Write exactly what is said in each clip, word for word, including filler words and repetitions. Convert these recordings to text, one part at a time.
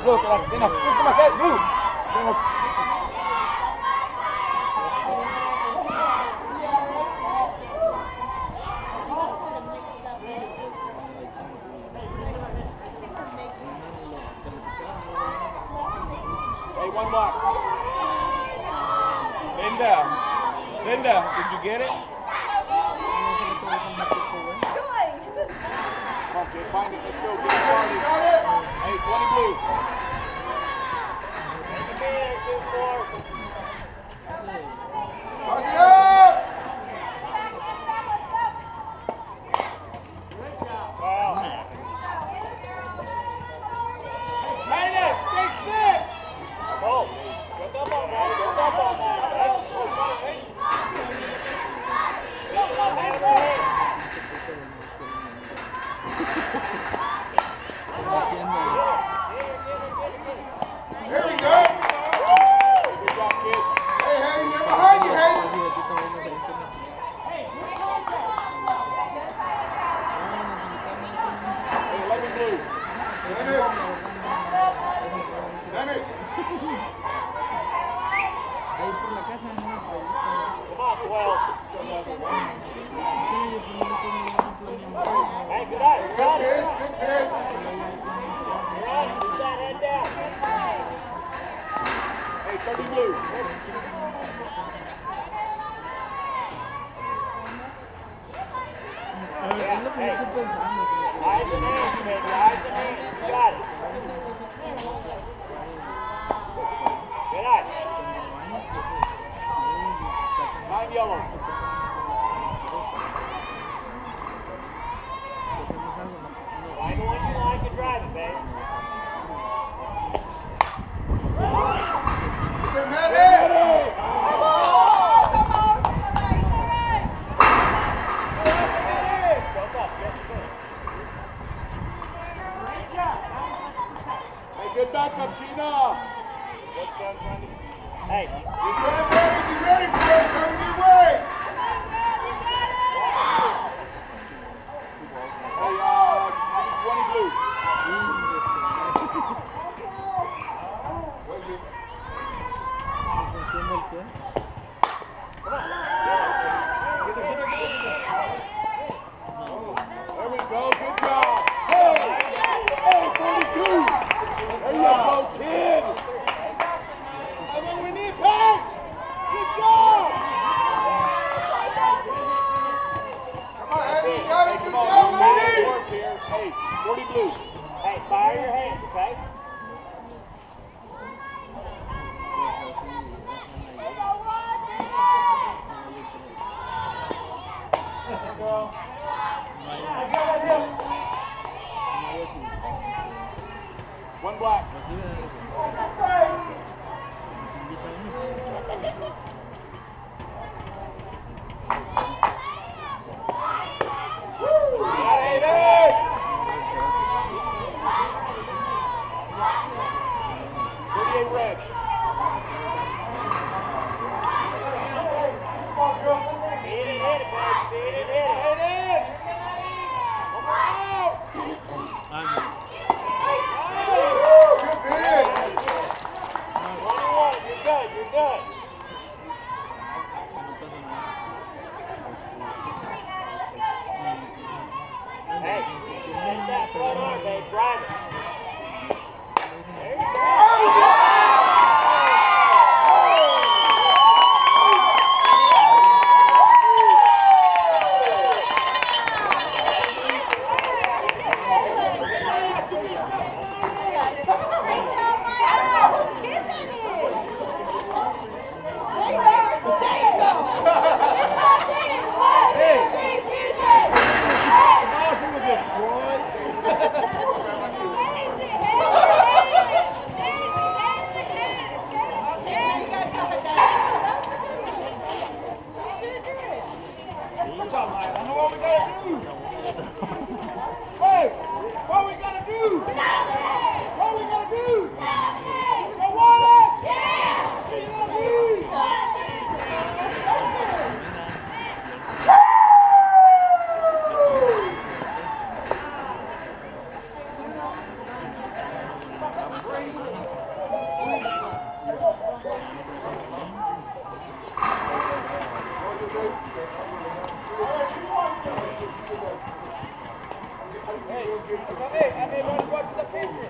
Look, look, look, look at my head, move. Hey, one block. Linda, Linda, did you get it? Joy! Come on, kid, find it. Let's go. Get it started. Hey, twenty blue. Take a minute, two, four. Touch it up! Wow. Hey, stay sick! Oh, get up on that. Get up on that. There we go. Good job, kid. Hey, Hayden, get behind you, Hayden. Hey, eleven blue. Damn it. Damn it. Come on, twelve. Hey, good eye. Good kid. Good kid. Keep that head down. Hey, thirty blue. Yeah, hey. Eyes and hands, baby. Eyes and hands. You got it. Good eye. Nine yellow. Find the one you like and drive it, babe. Good man, hey! Come on! Come on! Jump up, get good. Hey, good backup, Gina. Good done, Johnny. Hey. You ready, you ready, boy? Coming your way. Hey, uh, twenty blue. Where's it? Come on. There we go. Good job. Hey, hey, forty-two. There you go, kid. That's what we need, Pat. Good job. Come on, Eddie. You got it. Good job, Eddie. Hey, forty blue. Hey, fire your hands, okay? Go. One black. thirty-eight red. Feed it, hit it, baby. Feed it, hit it. Hit it. One more out. Good bid. twenty-one. You're good. You're good. Hey, get that front arm, babe. Drive it. There you go. Hey, everybody watch the picture.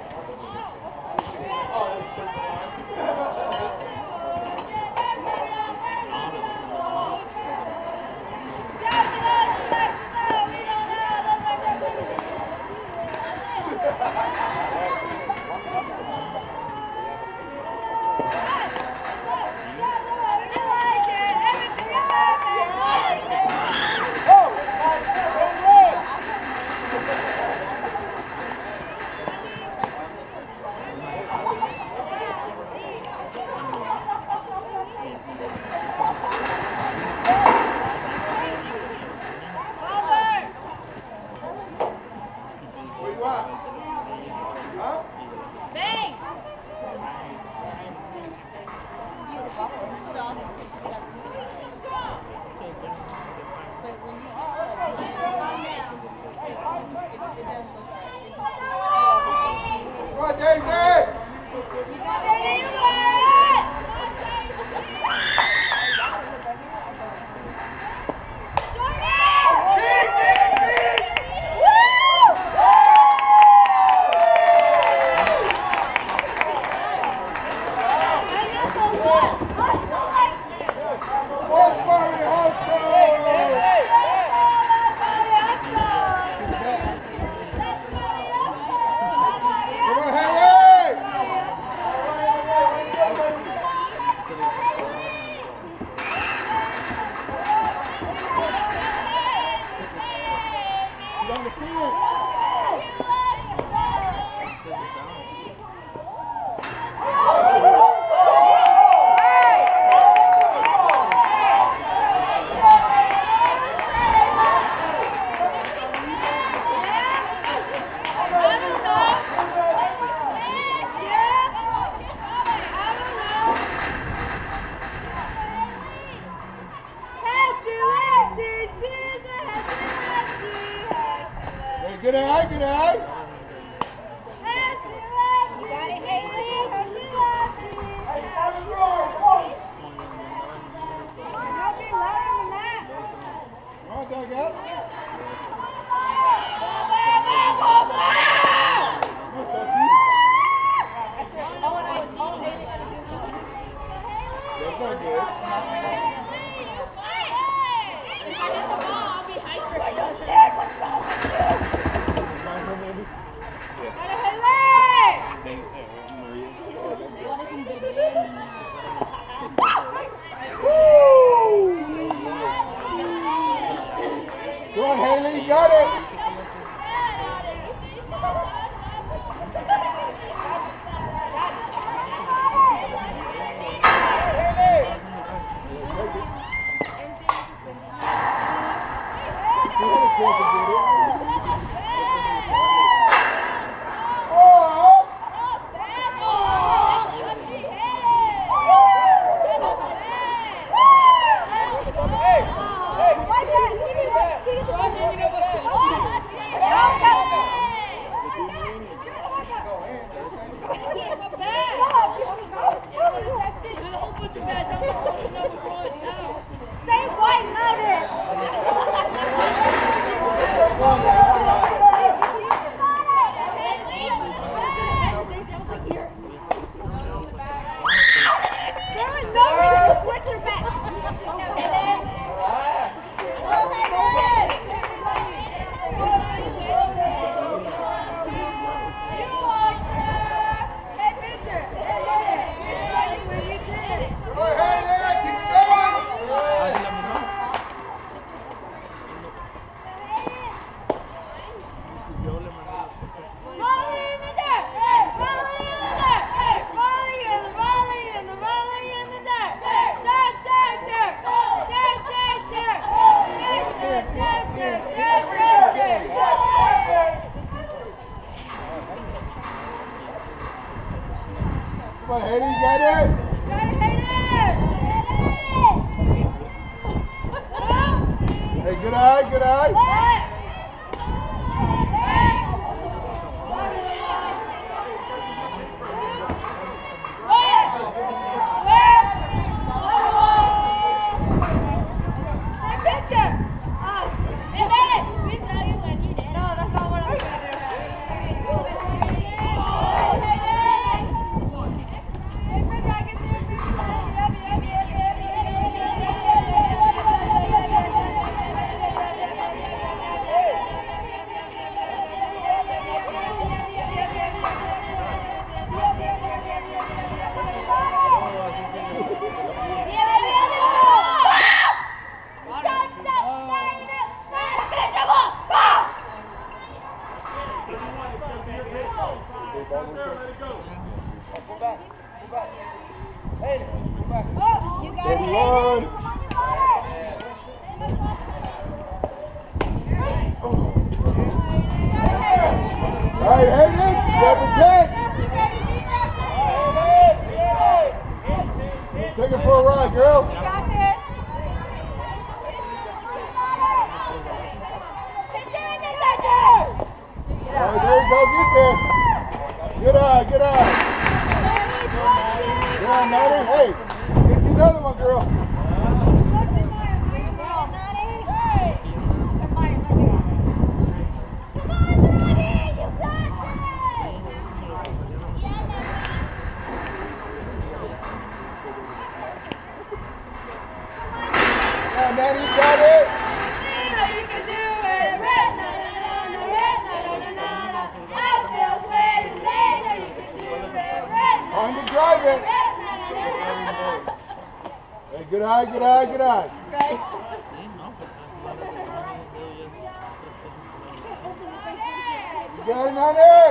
Good eye, good eye. Go on, Haley, you got it. Come on, Hayden, you got it. Hey, good eye, good eye. No, that's not what I'm gonna do. thirty-one. All right, Hayden, double ten. Take it for a ride, girl. You got this. All right, there you go, get there. Good eye, good eye. Come on, Maddie. Hey, get you another one, girl. Come on, Maddie, you got it. You can do it. Time to drive it. Hey, good eye, good eye, good eye. You got it, Nani?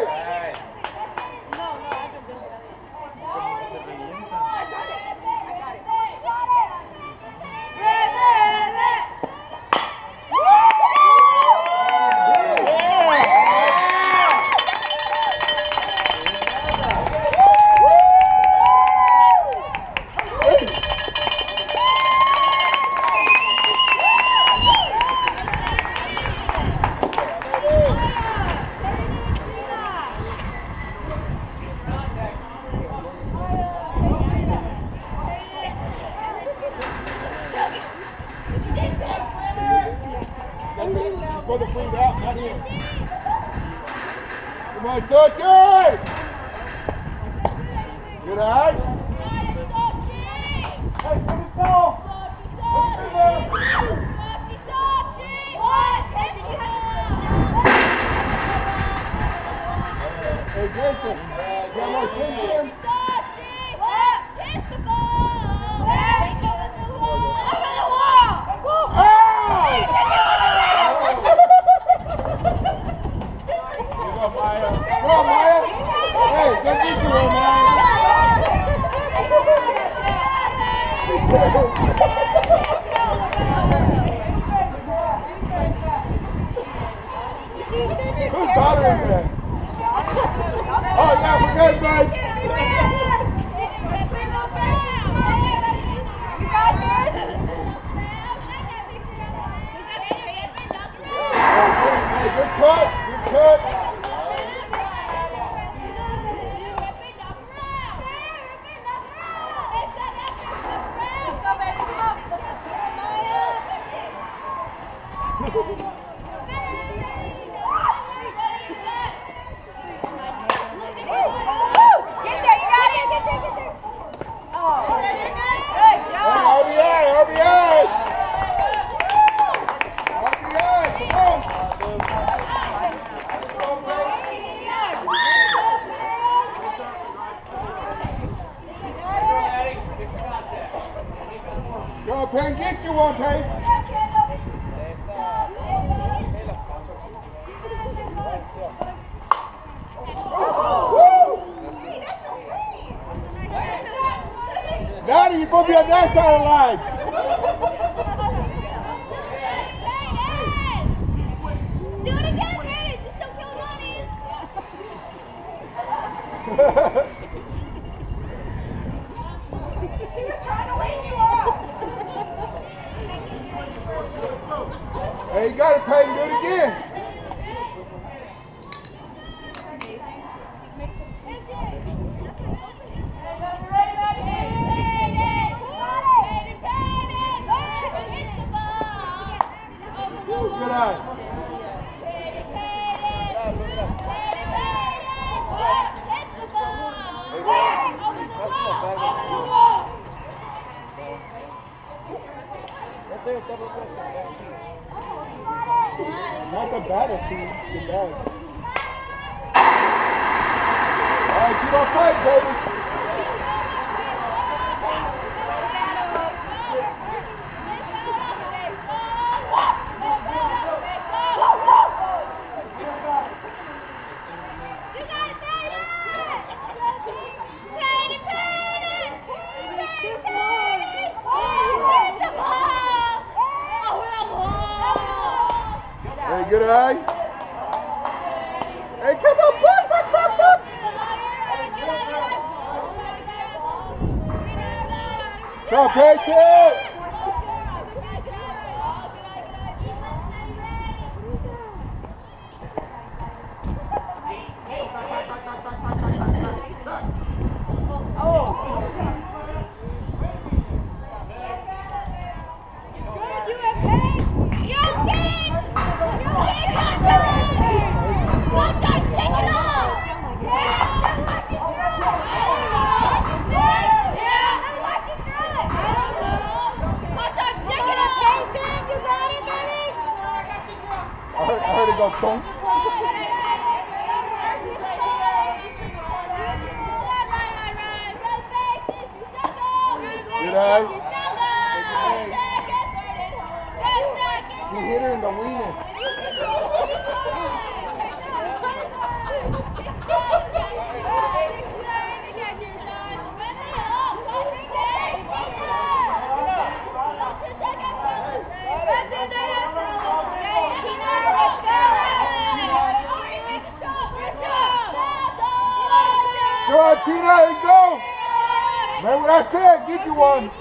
For the feet out, not in. Come on, Sochi! Good eye. Hey, finish tall. Hey, Jason, you got more swing to him? Come on, Maya. Hey, go get you one, Maya. Whose daughter is that? Oh, yeah, we're good, bud. Hey, good cut, good cut. Go, Payne, get you one, Payne. Nani, you're going to be on that side of the line. Do it again, Brady. Just don't kill Nani. She was trying to wake you up. Hey, you got it, Payne. Do it again. Good eye. Not the battlefield, the bag. All right, keep on fighting, baby. eye. Hey, come on, buck, buck, buck, buck. Come on, Peyton. I heard, I heard it go boom. Good eye. She hit her in the weenus. Come on, Tina, here you go. Remember what I said, get you one. You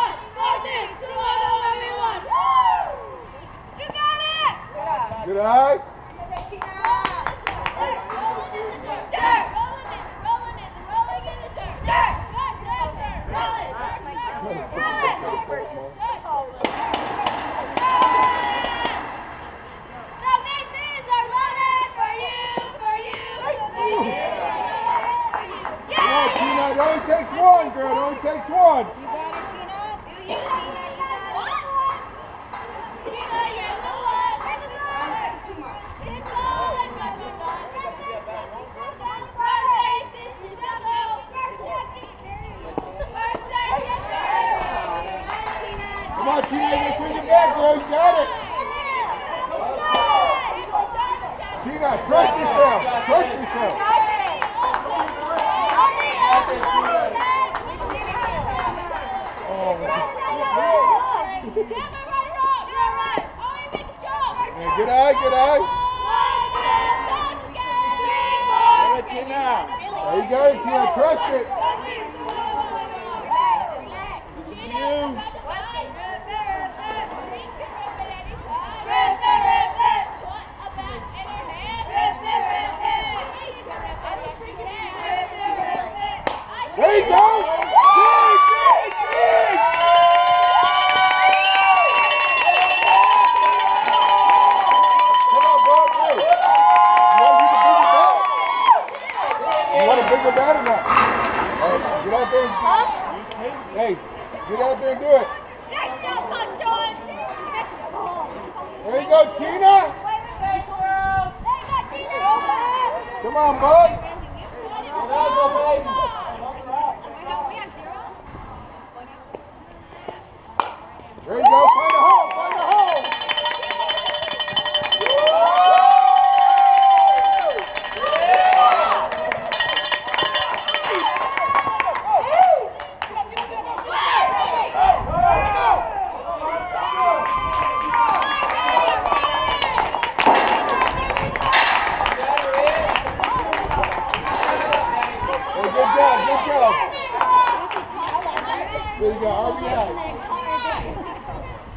got it! Good eye. Tina, it only takes one, girl. It only takes one. You got it, Tina. Do you? Tina, you're the one. Two more. Come on, Tina, you swing it back, girl. You got it. Tina, trust yourself. Trust yourself. Yeah, good eye, good eye. Tina. There you go, Tina. Trust it. There you go. Dig, dig, dig. Come on, bro. Hey. You want a bigger bat? You want a bigger bat or not? Hey, get out there. Hey, get out there and do it. Nice shot, Coach Sean. There you go, Tina. Come on, bud. There you go. Find a hole. Find a hole. Hey, good job. Good job. There you go. R B I.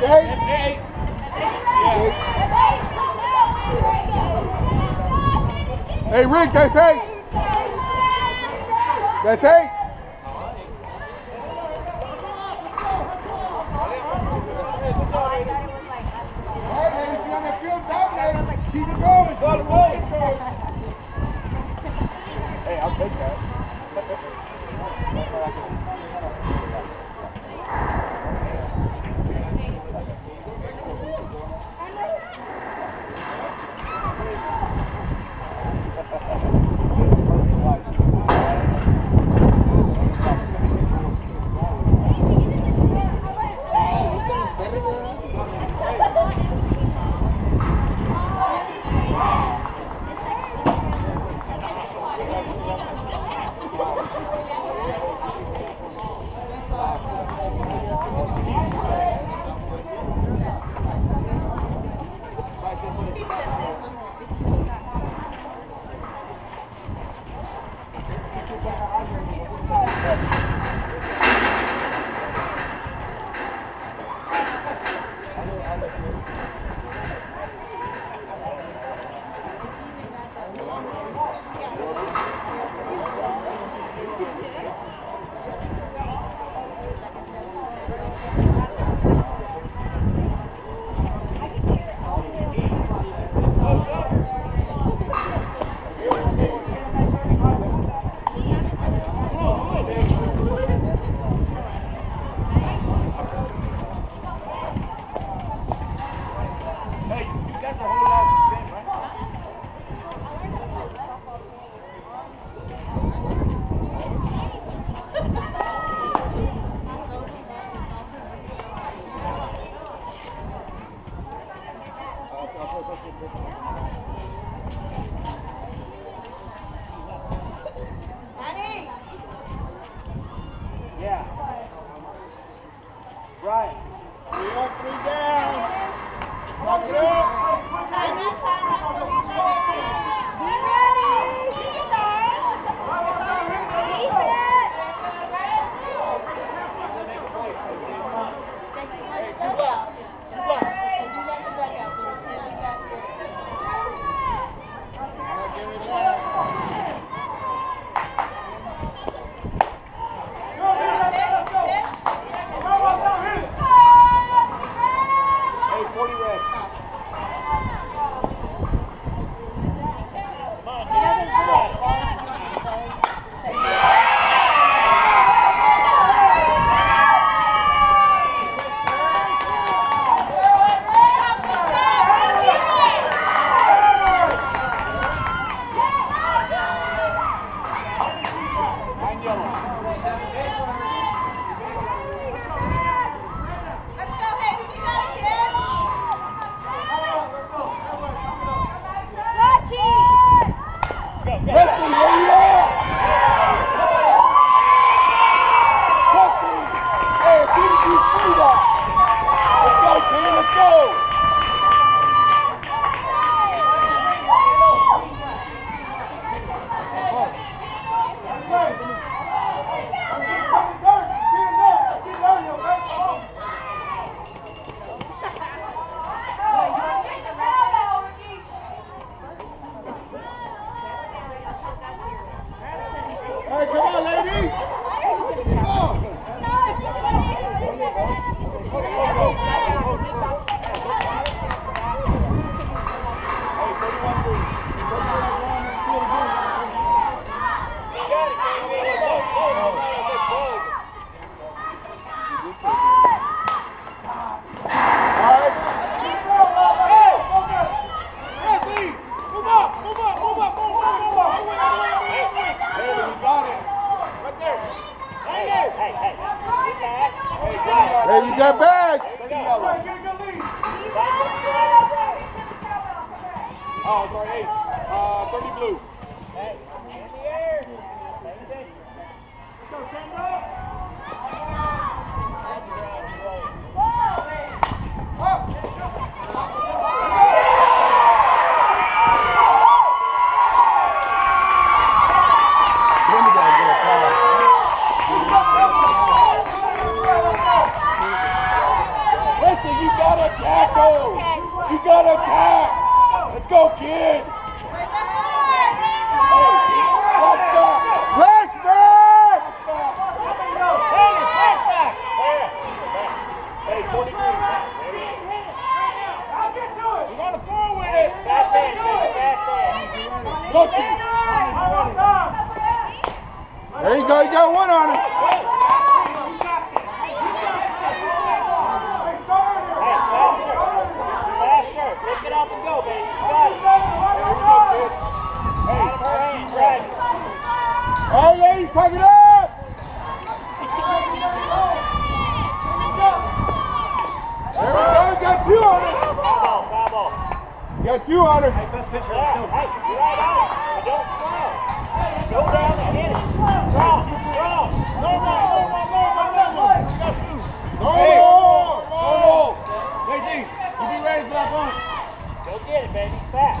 eight? That's eight. Hey, Rick, that's eight. That's eight. All right, ladies, get on that field, dominate. Keep it going. Go to goal. Hey, I'll take that. Yeah. Right. Three up, three down. Lock it up. Be ready. Hey, forty rest. Preston, where you at? Preston, hey, as soon as you see that, let's go, team, let's go. Hey, come on, lady. Come on. Hey, you got bag. Oh, sorry, eight. Uh, thirty blue. Hey, in the air. Go, Tango. Listen, you in. Flashback! Hey, twenty green. You got a four with it. Fast hand, baby. Fast hand. Lucky. There you go, you got one on him. Hey, faster. Faster. Pick it up and go, baby. You got it. Hey, hand, right. Hey, ladies, pack it up. There we go, got two on it. Foul ball, foul ball. Got two on it. Hey, best pitcher, let's go. Hey, you're right on it. Don't foul. Go down and hit it. Draw, draw. No more, no more, no more, no more. You got two. No Hey, more. no more. Hey, D, you be ready for that one. Go get it, baby. Fast.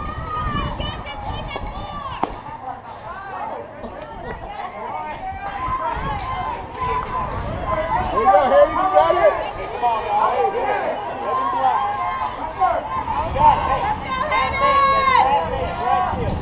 There you go, Harry, you got it. Hey, come on, y'all. Hey, hit it. Let him block. You got it. Hey, Let's go, fast Henry. hand, baby. Fast hand. Right field.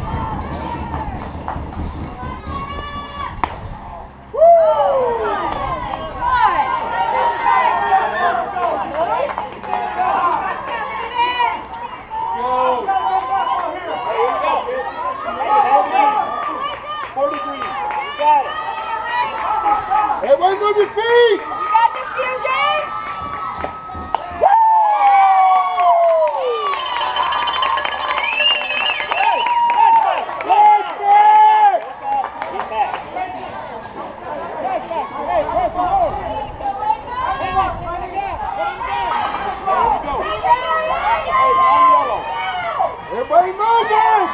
forty green. You got it. Everybody move your feet. You got this, Q J? Flashback! Get back. Everybody move it!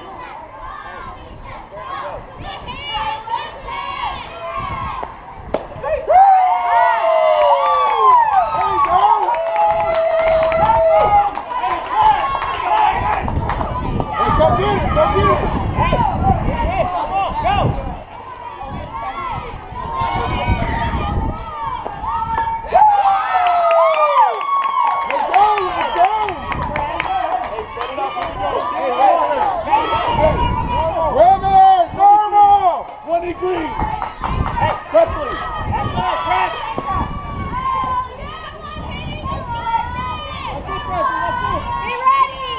Go get it, go get it! Hey, get it. Come on, go. Let's go, let's go! Hey, set it up and go. Hey, hey, hey, hey. Regular, normal! twenty green. Hey, Presley. That's not a track. Be ready!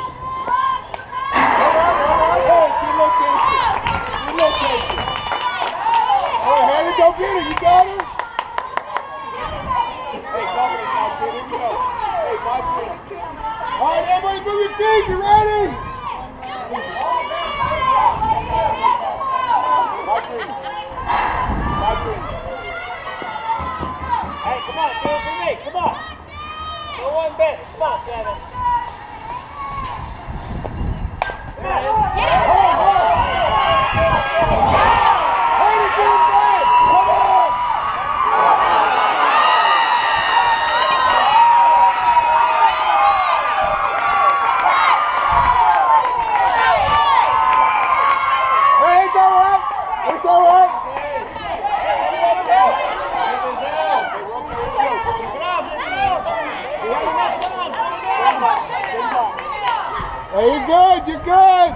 Hey, Haley, go get it. You got her? Hey, Dominic, now, kid. Here we go. Hey, five minutes. All right, everybody move your feet. You ready? Five green. Five green. Hey, come on. Do it for me. Come on. No one bit. Come on, Seven. Come on. Haley, get it back. Come on. Hey, it's all right. It's all right. Hey, you're good. You're good.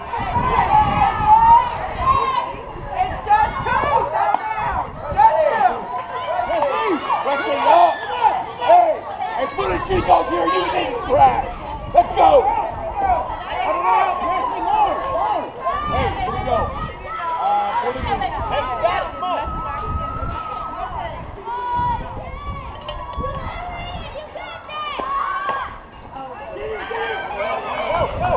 It's just two! Settle down! Just two! Wesley, up. Hey, as soon as she goes here, you need to crash. Let's go. Cut it out. Wesley, more, more. Hey, here we go. Uh, forty green. Hey, you got it. Come on. Go, go.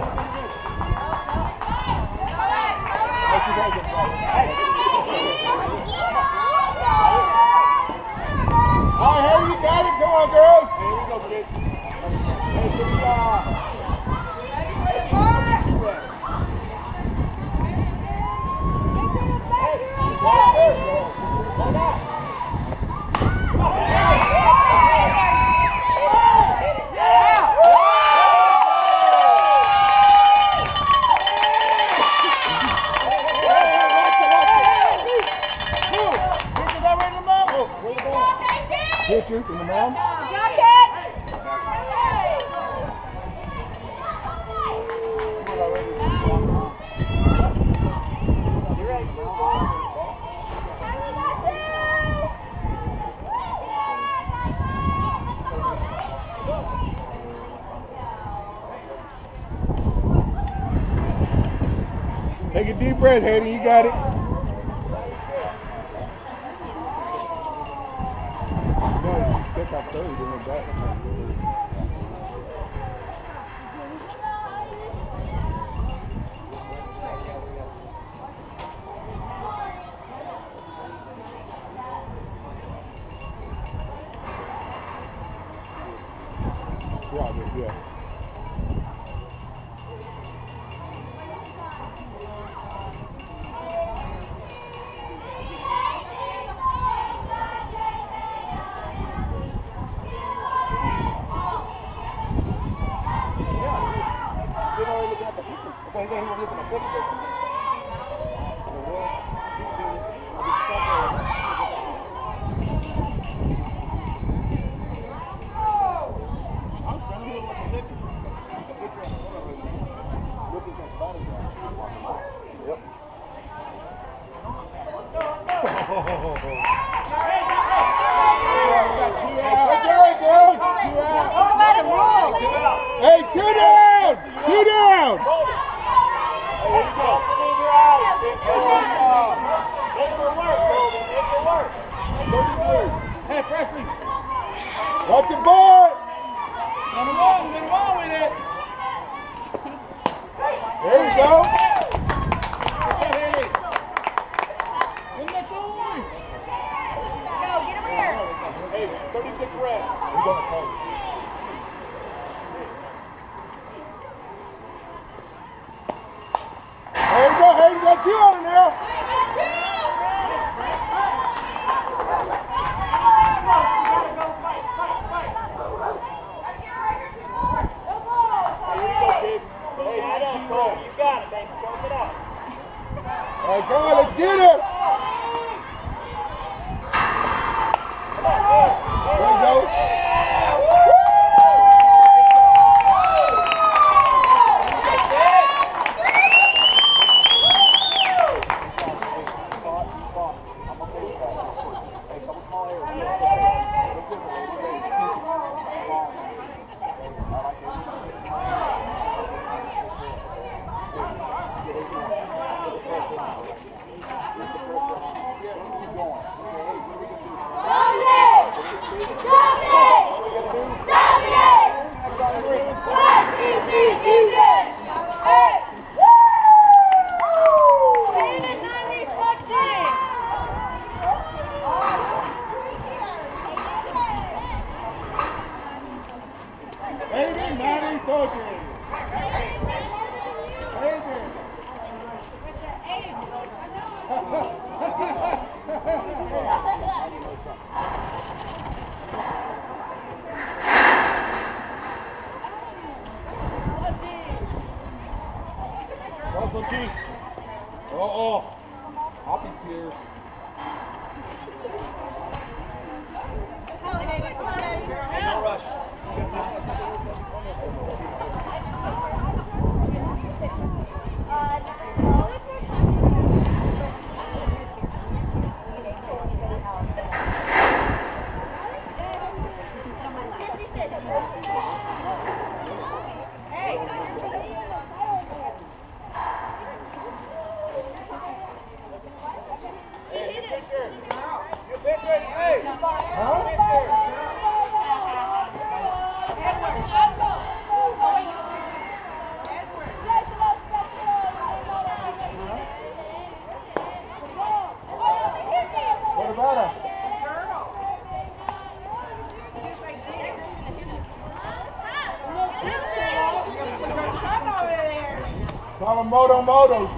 All right, Haley, you got it. Come on, girls. Here we go, kids. Hey, give me, uh, Pitcher in the mound. Good job, catch! Take a deep breath, Hayden. You got it. No, she stepped out third and went back. Yeah. Hey, two down! Two down! Hey, Presley! Watch your board! Come along, get along with it! There you go! What are you doing? Go, get over here. Hey, thirty-six reps. We're going to call. There you go, hey, you got two on it now. You got it, baby. Go get out. All right, come on, let's get it. There you go. Uh-oh. Hoppy here. Let's go, baby. Come on, baby. No rush. Good time. What about her? Call him Moto Moto.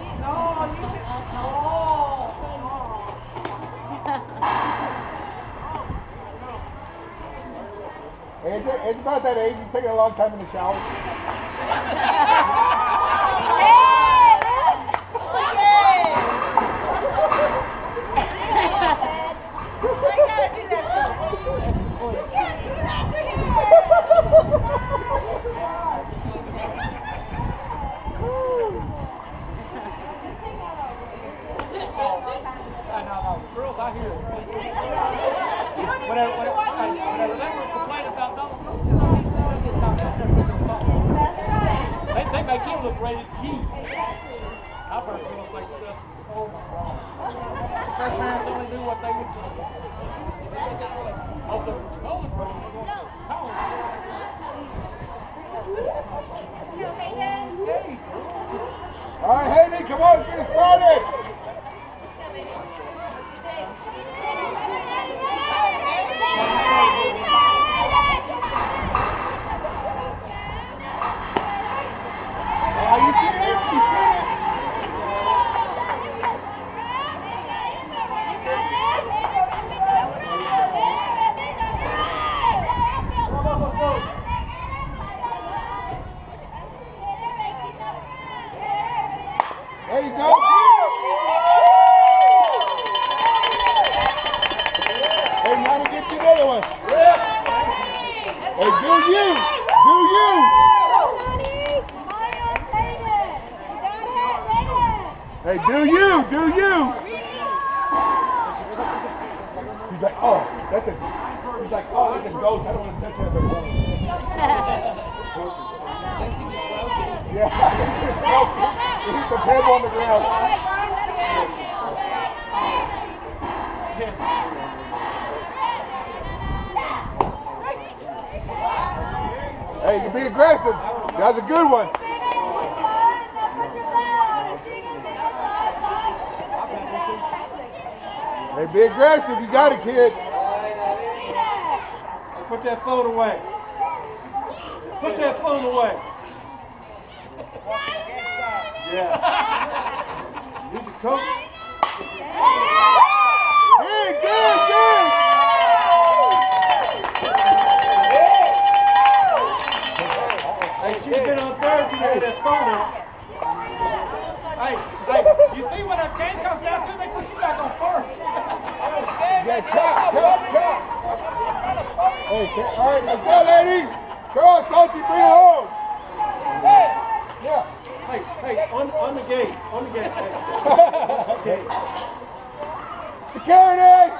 It's, it's about that age. He's taking a long time in the shower. Girls, I hear it. Whenever, whenever, whenever they were complaining about Donald Trump, he says it's not that they're picking salt. That's right. They, they make him look rated G. I've heard girls say stuff. Their parents only knew what they would say. Also, it's older brother, they're going to college. All right, Hayden, come on, let's get started. Oh, you see it? You see it? There you go. Hey, now to get to the other one. Hey, do you? Do you? Hey, do you? Do you? She's like, oh, that's a. She's like, oh, that's a ghost. I don't want to touch that. Yeah. Hit the pebble on the ground. Hey, you be aggressive. That's a good one. Hey, be aggressive. You got it, kid. Put that phone away. Put that phone away. Yeah. Need your coach. Good, good, good. Hey, she's been on third today, that phone out. Hey, hey, you see when a game comes down to, they put you back on first. Yeah, chop, chop, chop. Hey, all right, let's go, ladies. Come on, Salty, bring it home. Yeah. Hey, hey, on, on the gate, on the gate. Hey. Okay. Security!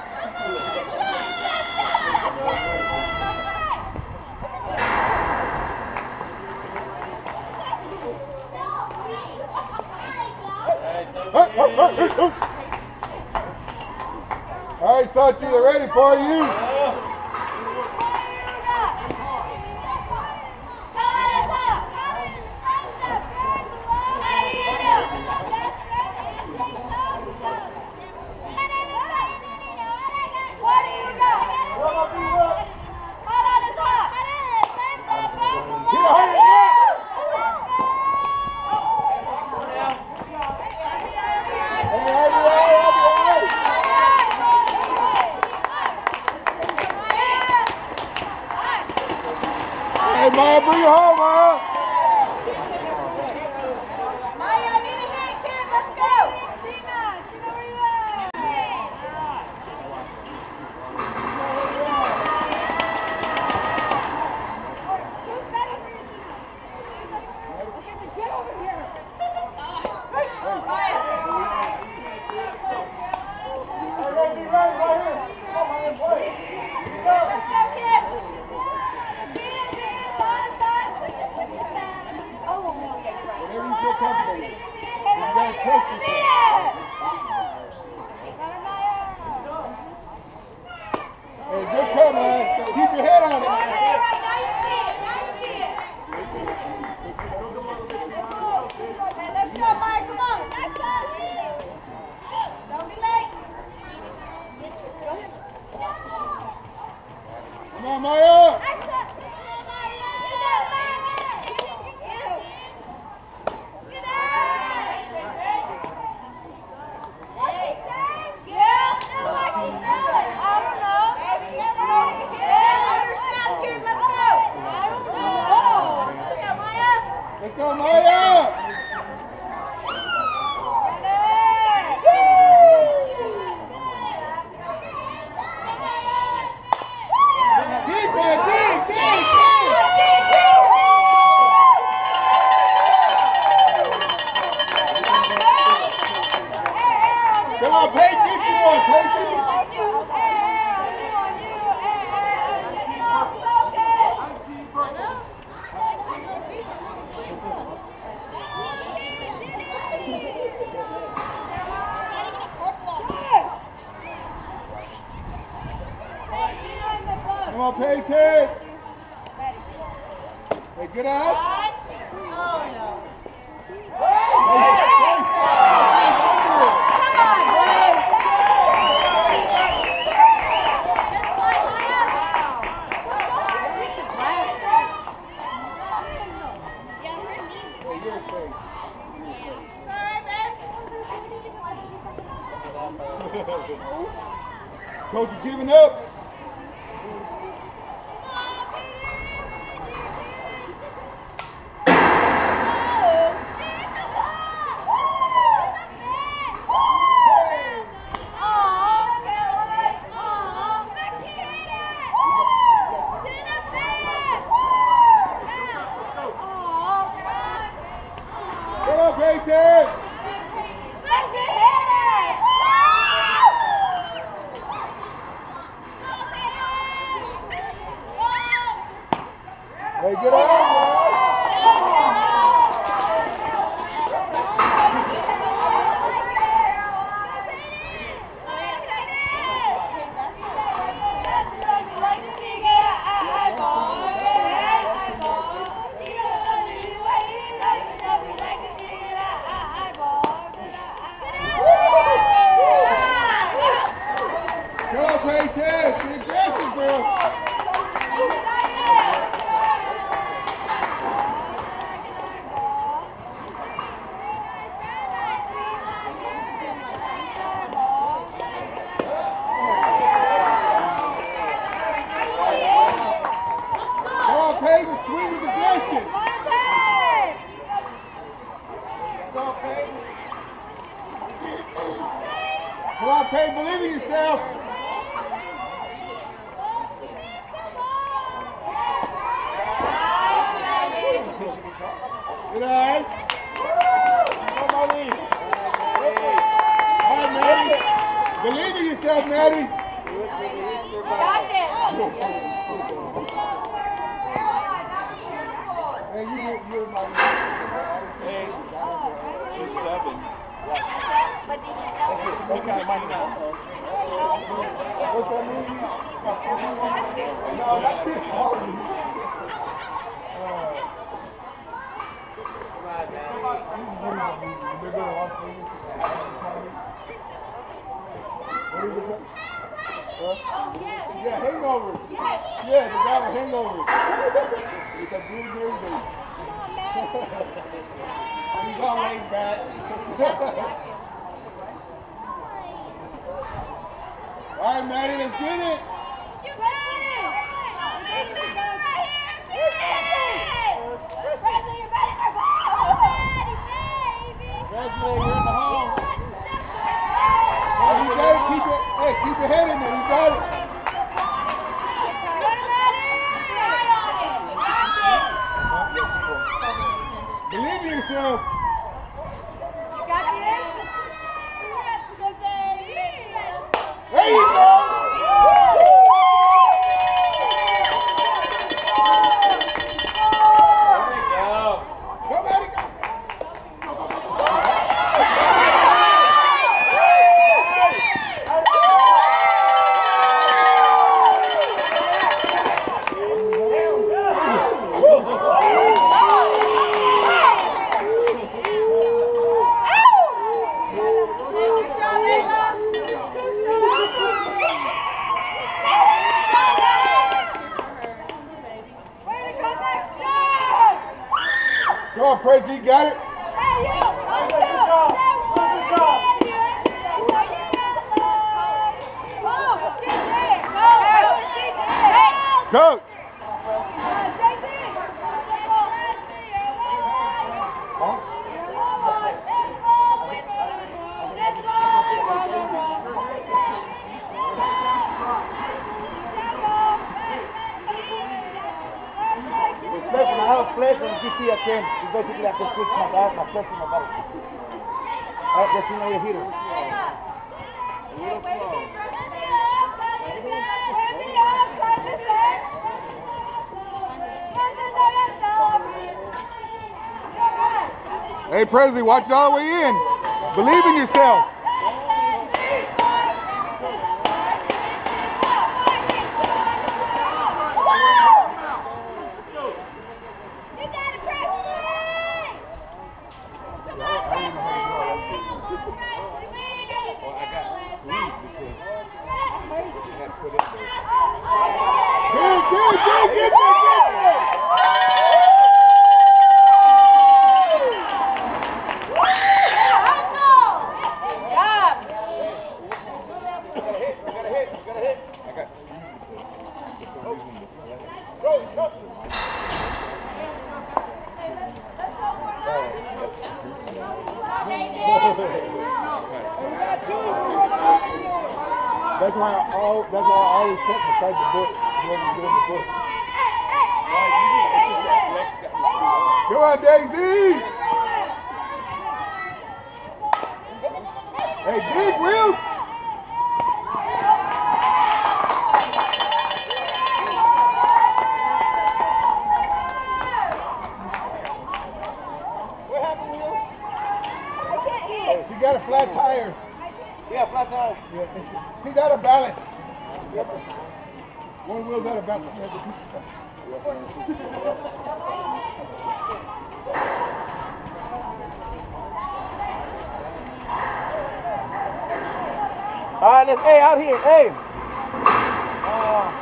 All right, Salty, they're ready for you. Hey, Maya, bring it home, Maya. Maya, I need a hit, kid. Let's go. Gina, Gina, where you at? Who's ready for you, Gina? Okay, then get over here. Oh, Maya. Let's go, kid. Whatever you feel comfortable with. You gotta trust yourself. Hey, good come, man. Keep your head on it. Now you see it. Now you see it. Hey, let's go, Maya. Come on. Don't be late. Come on, Maya. Let's go, Maya! Deep, man, deep, deep, deep! Come on, Peyton, get you one, Peyton! on, Peyton. Hey, get out. Coach is giving up. Come on, Peyton. Hey, get out. Come on, Peyton. Be aggressive, bro. Peyton, swing with aggression. Come on, Peyton. Come on, Peyton, believe in yourself. Good eye. Come on, Maddie. All right, Maddie. Believe in yourself, Maddie. Got this. Hey, you get you my Hey, she's seven. But did he tell you? Took out my now. What's that movie? No, that's his fault. Yeah, hangover. Yes. Yeah, the guy with hangover. With that blue baby. He's all laid back. All right, Maddie, let's get it. You got it. Presley, you're ready for ball. Ready, baby. Presley, you're in the home. Hey, you got it. Keep it. Hey, keep your head in there. You got it. Believe in yourself. Got this? There you go. Go, Maddie, go. Come on, Presley, you got it. Coach. Flex, when I have a flex and G P at ten, it's basically I can switch my back, my flex and my body. Alright, that's in your hitter. Hey, Presley, watch it all the way in. Believe in yourself. That's why I all that's why I always set beside the book when you're doing the book. Come on, Daisy! Hey, dig, Will! What happened, Will? Hey, she got a flat tire. Yeah, flat tire. Yeah, she's out of balance. One wheel's out of balance. All right, let's, hey, out here, hey. Uh,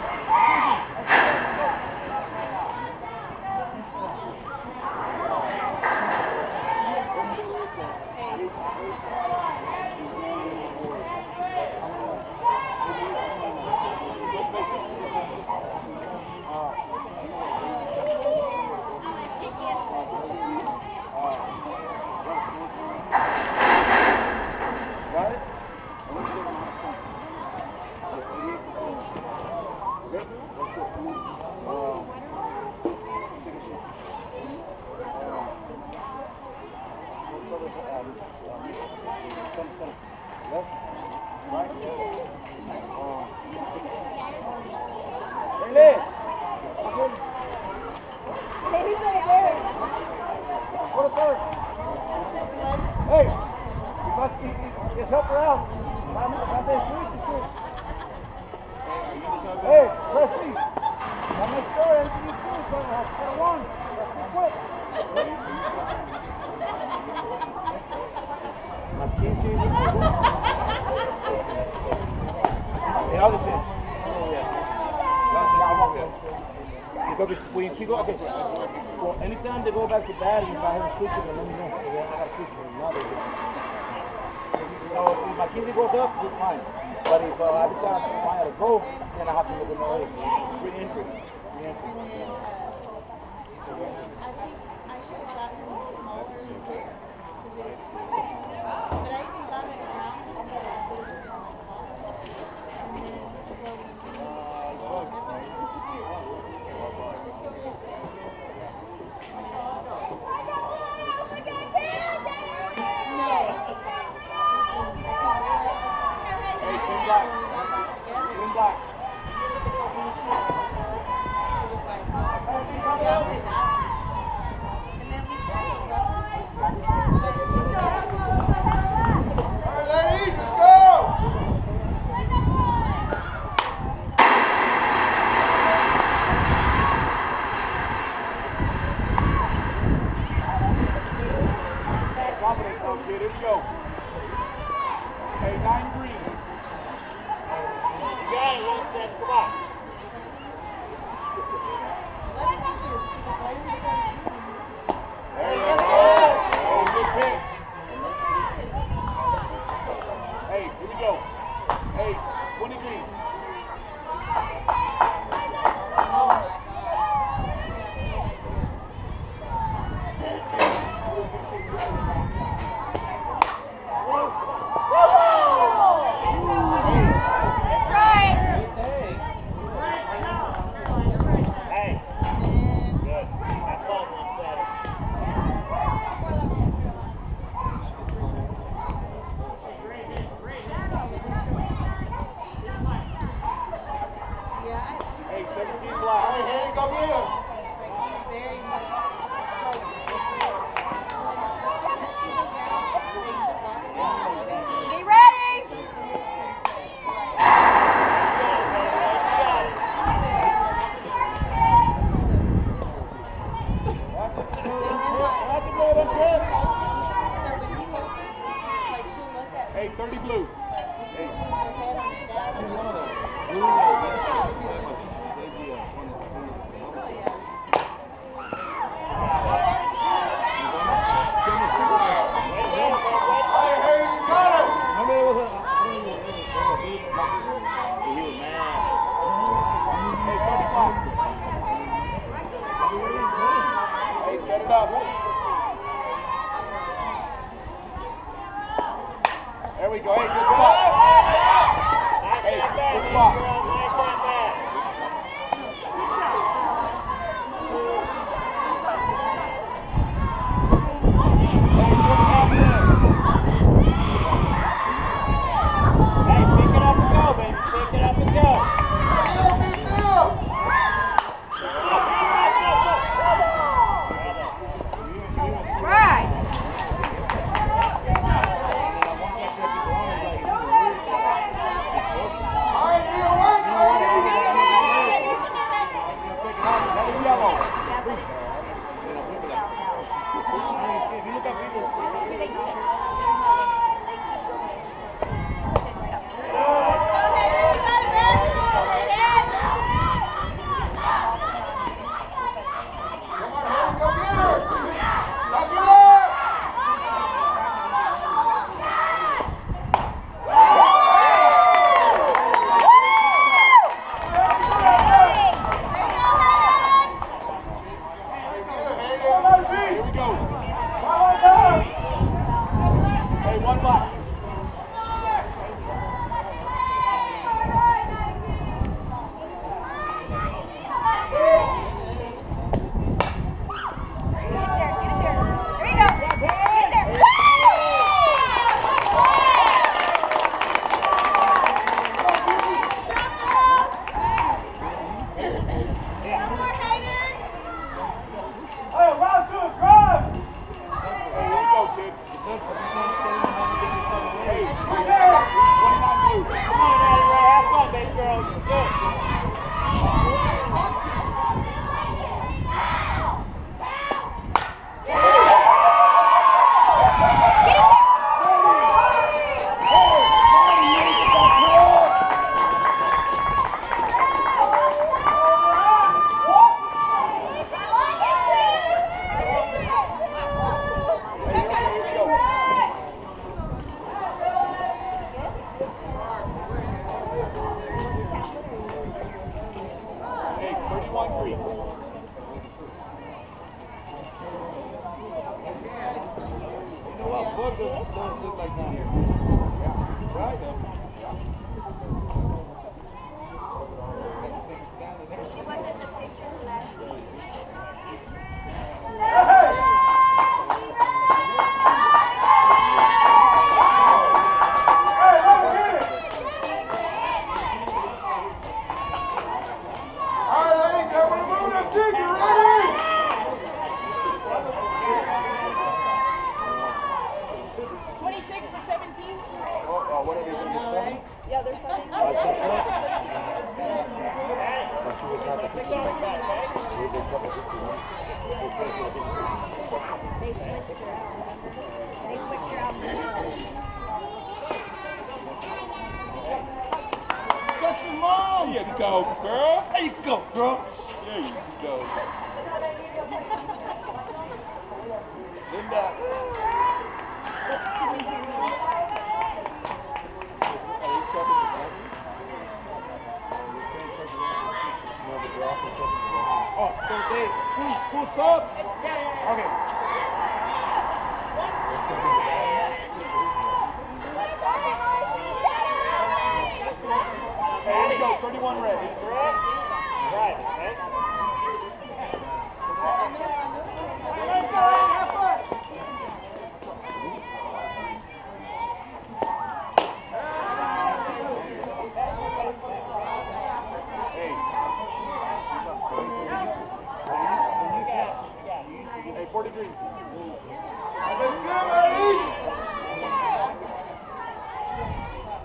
got it? Hey, you must be, just help her out. I'm, I'm being sweet. Hey, let's see. I'm not sure anything you do, so I won. Quit. In other things. Because when you go, okay, well, anytime they go back to bad, if I have a switch, then let me know. I got a switch. Now they do. So if my kidney goes up, it's fine. But if uh, every time I had to go, then I have to look at my re-entry. Re-entry. And then, uh, I think I should have gotten a smaller pair, because it was too big. But I even got it around, so it was in my car. And then, well, it was weird. Hey, thirty blue. There we go. Hey, good spot. Hey, good spot. Hey, pick it up and go, baby. Pick it up and go. Right.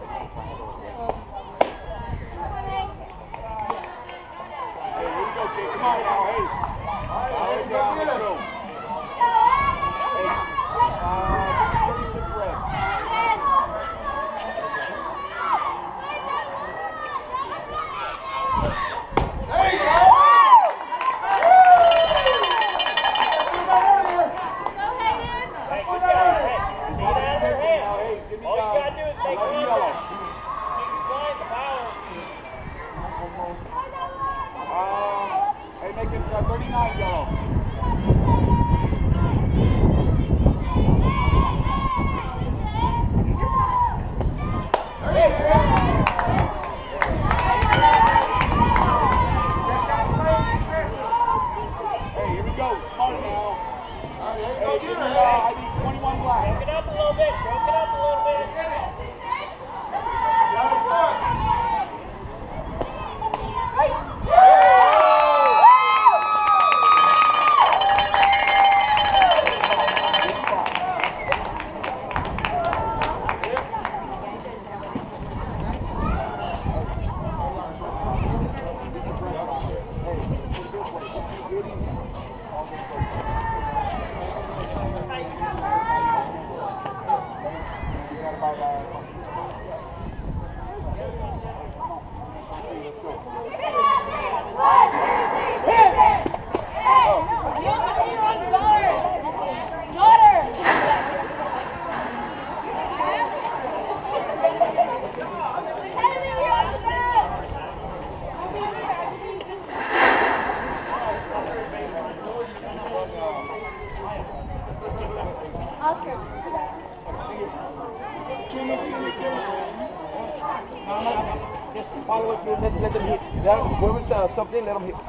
Hey, here we go, Jake. gotta buy that. Just follow it through, let, let them hit. Let them, whoever's uh, something, let them hit.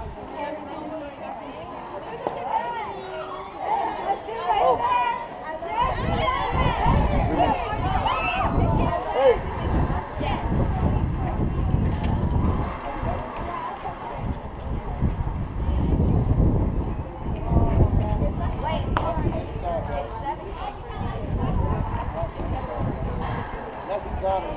Oh. Hey. Nothing coming.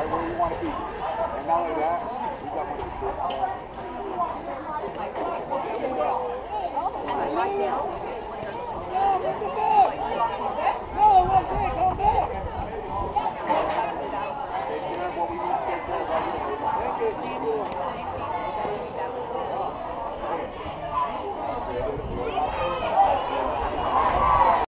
where you want to be. And not only that, we got one to do.